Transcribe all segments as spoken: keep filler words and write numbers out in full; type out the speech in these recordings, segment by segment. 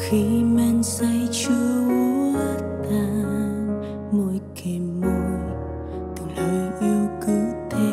khi men say chưa úa tàn, môi kề môi từng lời yêu cứ thế.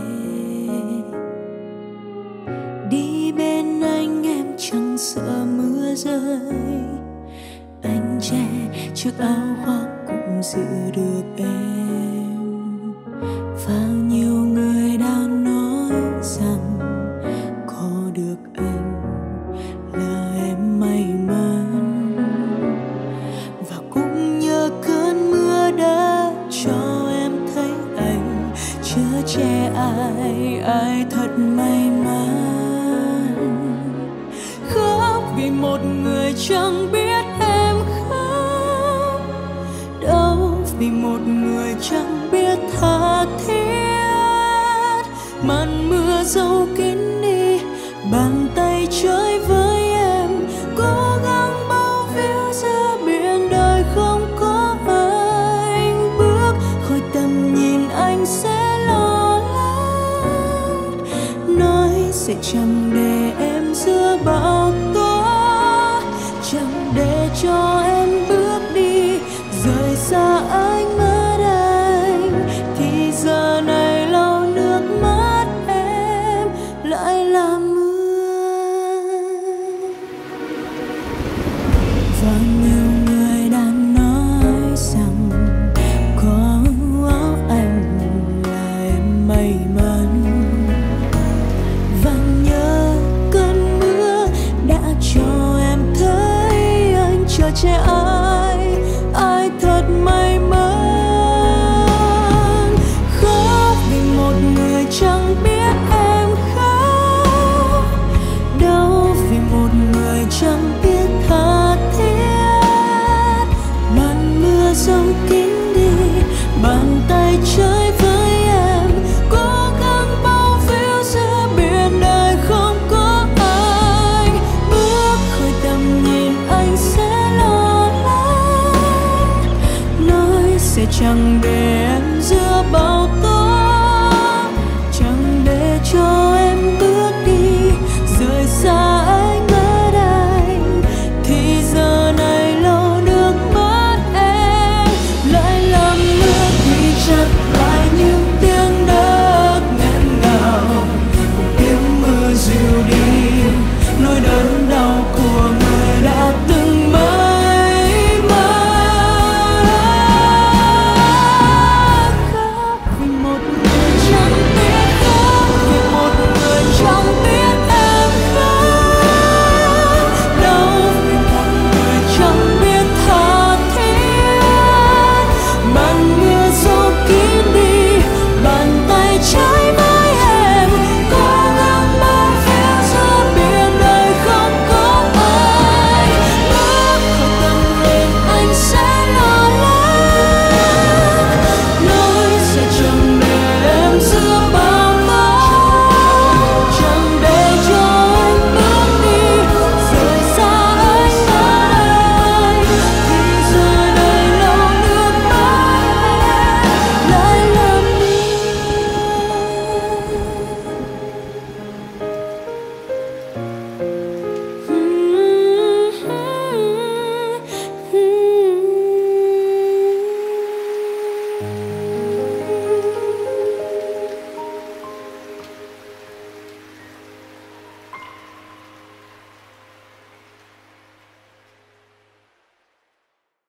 Đi bên anh em chẳng sợ mưa rơi, anh che chiếc áo khoác cũng giữ được em. Bao nhiêu người đã nói rằng có được anh là em may mắn, và cũng nhờ cơn mưa đã cho em thấy anh chở che ai ai thật may mắn. Khóc vì một người chẳng biết em khóc, đau vì một người chẳng biết tha thiết. Màn mưa dẫu kín đi, bàn tay chơi với em, cố gắng bao phiếu giữa biển đời không có anh. Bước khỏi tầm nhìn anh sẽ lo lắng, nói sẽ chẳng để em giữa bão tố, chẳng để cho em bước đi rời xa anh mất anh. Thì giờ này lau nước mắt em lại là mưa. Và nhiều người đã nói rằng có áo anh là em may mắn, và nhớ cơn mưa đã cho em thấy anh chở che ai ai thật may mắn. Khóc vì một người chẳng biết em khóc, đau vì một người chẳng biết tha thiết. Màn mưa dẫu kín đi, bàn tay chơi với em, cố gắng bao phiếu giữa biển đời không có anh. Bước khỏi tầm nhìn anh sẽ lo lắng, nói sẽ chẳng để